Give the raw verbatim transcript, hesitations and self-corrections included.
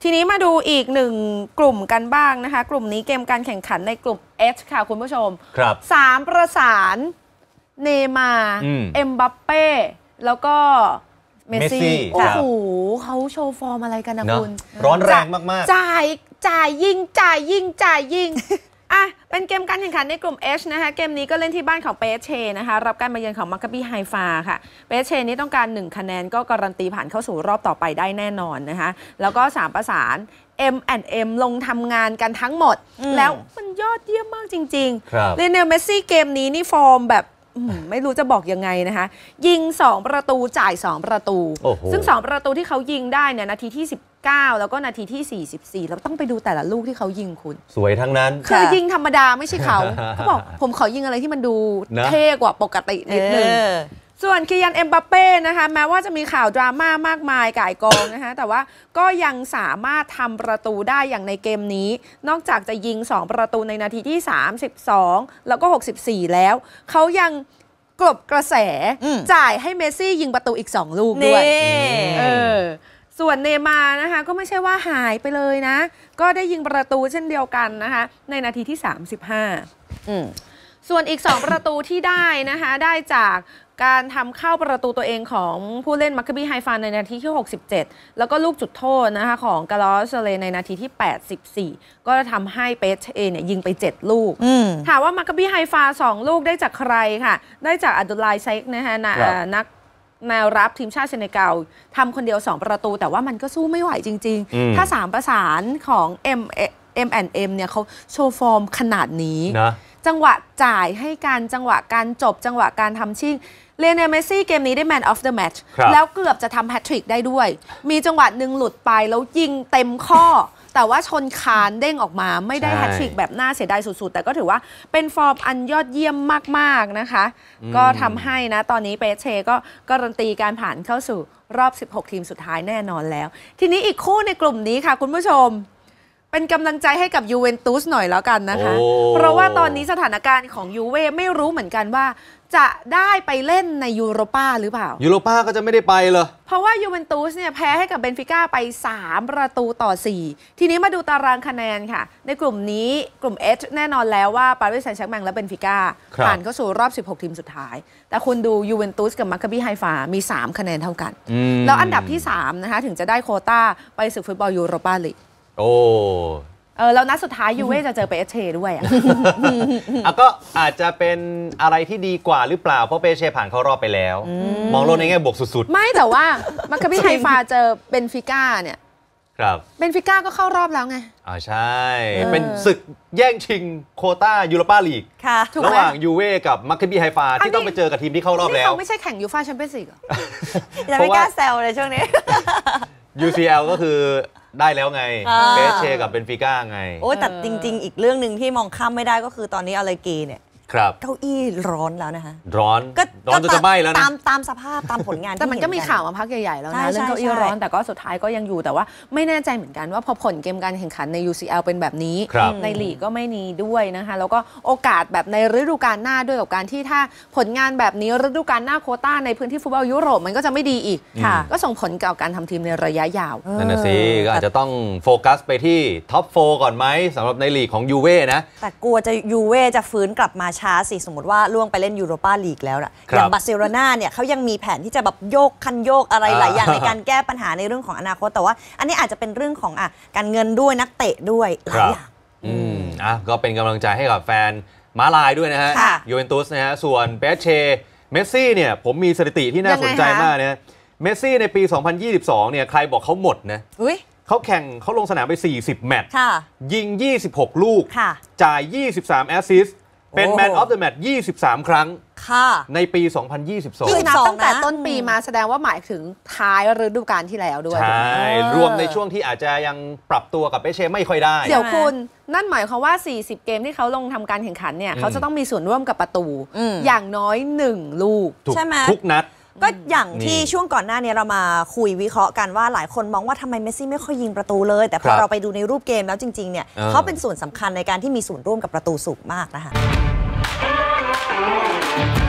ทีนี้มาดูอีกหนึ่งกลุ่มกันบ้างนะคะกลุ่มนี้เกมการแข่งขันในกลุ่ม H ค่ะคุณผู้ชมครับสามประสานเนม่าร์เอ็มบัปเป้แล้วก็เมสซี่โอ้โหเขาโชว์ฟอร์มอะไรกันนะคุณร้อนแรงมากๆจ่ายจ่ายยิงจ่ายยิงจ่ายยิงอ่ะเป็นเกมการแข่งขันในกลุ่ม H นะคะเกมนี้ก็เล่นที่บ้านของเปเชนะคะรับการมาเยือนของมัคคาบีไฮฟาค่ะเปเชนี้ต้องการหนึ่งคะแนนก็การันตีผ่านเข้าสู่รอบต่อไปได้แน่นอนนะคะแล้วก็สามประสาน เอ็ม แอนด์ เอ็ม ลงทำงานกันทั้งหมดแล้วมันยอดเยี่ยมมากจริงๆเลโอเนล เมสซี่เกมนี้นี่ฟอร์มแบบไม่รู้จะบอกยังไงนะคะยิงสองประตูจ่ายสองประตูซึ่งสองประตูที่เขายิงได้เนี่ยนาทีที่สิบเก้าแล้วก็นาทีที่สี่สิบสี่เราต้องไปดูแต่ละลูกที่เขายิงคุณสวยทั้งนั้นคือยิงธรรมดาไม่ใช่เขาเขาบอกผมขอยิงอะไรที่มันดูเท่กว่าปกตินิดนึงส่วนคิยัน เอ็มบัปเป้นะคะแม้ว่าจะมีข่าวดราม่ามากมายก่ายกองนะคะแต่ว่าก็ยังสามารถทำประตูได้อย่างในเกมนี้นอกจากจะยิงสองประตูในนาทีที่สามสิบสองแล้วก็หกสิบสี่แล้วเขายังกลบกระแสจ่ายให้เมสซี่ยิงประตูอีกสองลูกด้วยเออส่วนเนม่าร์นะคะก็ไม่ใช่ว่าหายไปเลยนะก็ได้ยิงประตูเช่นเดียวกันนะคะในนาทีที่สามสิบห้าอืมส่วนอีกสองประตูที่ได้นะคะได้จากการทำเข้าประตูตัวเองของผู้เล่นมัคคาบีไฮฟาในนาทีที่หกสิบเจ็ดแล้วก็ลูกจุดโทษนะคะของกาลอสเลในนาทีที่แปดสิบสี่ก็ทำให้เปเชเนี่ยยิงไปเจ็ดลูกถามว่ามัคคาบีไฮฟาสองลูกได้จากใครค่ะได้จากอับดุลไลเซกนะคะนักแนวรับทีมชาติเซเนกัลทำคนเดียวสองประตูแต่ว่ามันก็สู้ไม่ไหวจริงๆถ้าสามประสานของ M เอ็ม แอนด์ เอ็ม เนี่ยเขาโชว์ฟอร์มขนาดนี้จังหวะจ่ายให้การจังหวะการจบจังหวะการทำชิ่งเลโอเนล เมสซี่เกมนี้ได้ Man of the Match แล้วเกือบจะทำแฮตทริกได้ด้วยมีจังหวะหนึ่งหลุดไปแล้วยิงเต็มข้อแต่ว่าชนคานเด้งออกมาไม่ได้แฮตทริกแบบน่าเสียดายสุดๆแต่ก็ถือว่าเป็นฟอร์มอันยอดเยี่ยมมากๆนะคะก็ทำให้นะตอนนี้เปเชก็การันตีการผ่านเข้าสู่รอบสิบหกทีมสุดท้ายแน่นอนแล้วทีนี้อีกคู่ในกลุ่มนี้ค่ะคุณผู้ชมเป็นกำลังใจให้กับยูเวนตุสหน่อยแล้วกันนะคะเพราะว่าตอนนี้สถานการณ์ของยูเว่ไม่รู้เหมือนกันว่าจะได้ไปเล่นในยูโรปาหรือเปล่ายูโรปาก็จะไม่ได้ไปเลยเพราะว่ายูเวนตุสเนี่ยแพ้ให้กับเบนฟิก้าไปสามประตูต่อสี่ทีนี้มาดูตารางคะแนนค่ะในกลุ่มนี้กลุ่ม H แน่นอนแล้วว่าปารีสแซงต์แชร์กแมงและเบนฟิก้าผ่านเข้าสู่รอบสิบหกทีมสุดท้ายแต่คุณดูยูเวนตุสกับมัคคาบีไฮฟามีสามคะแนนเท่ากันแล้วอันดับที่สามนะคะถึงจะได้โควต้าไปศึกฟุตบอลยูโรปาลีกโอ้เออแล้วนัดสุดท้ายยูเว่จะเจอเปเชด้วยอ่ะก็อาจจะเป็นอะไรที่ดีกว่าหรือเปล่าเพราะเปเชผ่านเข้ารอบไปแล้วมองโลกในแง่บวกสุดๆไม่แต่ว่ามัคคาบีไฮฟาเจอเบนฟิก้าเนี่ยครับเบนฟิก้าก็เข้ารอบแล้วไงอ่าใช่เป็นศึกแย่งชิงโควต้ายูโรปาลีกระหว่างยูเว่กับมัคคาบีไฮฟาที่ต้องไปเจอกับทีมที่เข้ารอบแล้วเขาไม่ใช่แข่งยูฟ่าแชมเปี้ยนส์ลีกเหรออย่าไม่กล้าแซวเลยช่วงนี้ยู ซี แอล ก็คือได้แล้วไงเปเชกับเบนฟิก้าไงโอ้แต่จริงๆอีกเรื่องหนึ่งที่มองข้ามไม่ได้ก็คือตอนนี้อะไรเกเนี่ยเก้าอี้ร้อนแล้วนะคะร้อนร้อนจะไหม้แล้วนะตามตามสภาพตามผลงานแต่มันก็มีข่าวมาพักใหญ่ๆแล้วนะเรื่องเก้าอี้ร้อนแต่ก็สุดท้ายก็ยังอยู่แต่ว่าไม่แน่ใจเหมือนกันว่าพอผลเกมการแข่งขันใน ยู ซี แอล เป็นแบบนี้ในลีกก็ไม่มีด้วยนะคะแล้วก็โอกาสแบบในฤดูกาลหน้าด้วยกับการที่ถ้าผลงานแบบนี้ฤดูกาลหน้าโควต้าในพื้นที่ฟุตบอลยุโรปมันก็จะไม่ดีอีกก็ส่งผลกับการทำทีมในระยะยาวนั่นน่ะสิก็อาจจะต้องโฟกัสไปที่ท็อปโฟร์ก่อนไหมสำหรับในลีกของยูเว่นะแต่กลัวจะยูเว่จะฟื้นกลับมาช้าสิสมมติว่าล่วงไปเล่นยูโรปาลีกแล้วล่ะอย่างบาร์เซโลนาเนี่ยเขายังมีแผนที่จะแบบโยกคันโยกอะไรหลายอย่างในการแก้ปัญหาในเรื่องของอนาคตแต่ว่าอันนี้อาจจะเป็นเรื่องของอ่ะการเงินด้วยนักเตะด้วยหลายอย่างอืมอ่ะก็เป็นกำลังใจให้กับแฟนม้าลายด้วยนะฮะยูเวนตุสนะฮะส่วนเปเชเมสซี่เนี่ยผมมีสถิติที่น่าสนใจมากเนี่ยเมสซี่ในปีสองพันยี่สิบสองเนี่ยใครบอกเขาหมดนะเขาแข่งเขาลงสนามไปสี่สิบแมตช์ยิงยี่สิบหกลูกจ่ายยี่สิบสามแอสซิสต์เป็น Man of the Match ยี่สิบสามครั้งในปีสองพันยี่สิบสองคือนับตั้งแต่ต้นปีมาแสดงว่าหมายถึงท้ายฤดูกาลที่แล้วด้วยใช่รวมในช่วงที่อาจจะยังปรับตัวกับเปเชไม่ค่อยได้เดี๋ยวคุณนั่นหมายความว่าสี่สิบเกมที่เขาลงทำการแข่งขันเนี่ยเขาจะต้องมีส่วนร่วมกับประตูอย่างน้อยหนึ่งลูกใช่ไหมทุกนัดก็อย่างที่ช่วงก่อนหน้านี้เรามาคุยวิเคราะห์กันว่าหลายคนมองว่าทำไมเมสซี่ไม่ค่อยยิงประตูเลยแต่พอเราไปดูในรูปเกมแล้วจริงๆเนี่ยเขาเป็นส่วนสำคัญในการที่มีส่วนร่วมกับประตูสูงมากนะคะ